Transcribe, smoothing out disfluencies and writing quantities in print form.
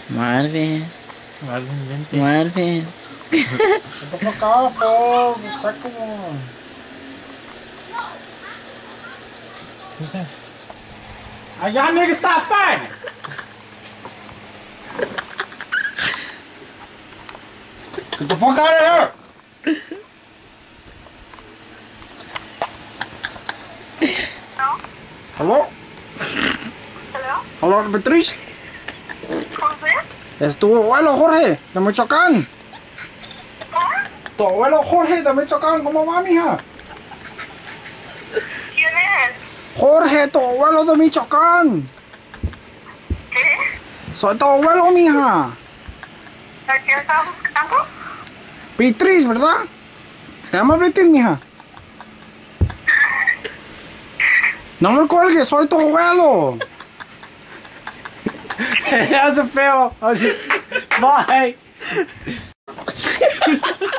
Marvin. Marvin, vente. Marvin. Vente pra cá, Foz. Saca como... Who's that? Y'all niggas stop fighting! Get the fuck out of here! Hello? Hello? Hello, Beatriz. Who's this? Es tu abuelo Jorge, de Michoacán. Tu abuelo Jorge, de Michoacán. ¿Cómo va, mija? ¿Quién es? Jorge, tu abuelo de Michoacán. ¿Qué? Soy tu abuelo, mija. ¿A quién estás buscando? Beatriz, ¿verdad? Te llamas Beatriz, mija. No me cuelgues, soy tu abuelo. Hace feo. Bye.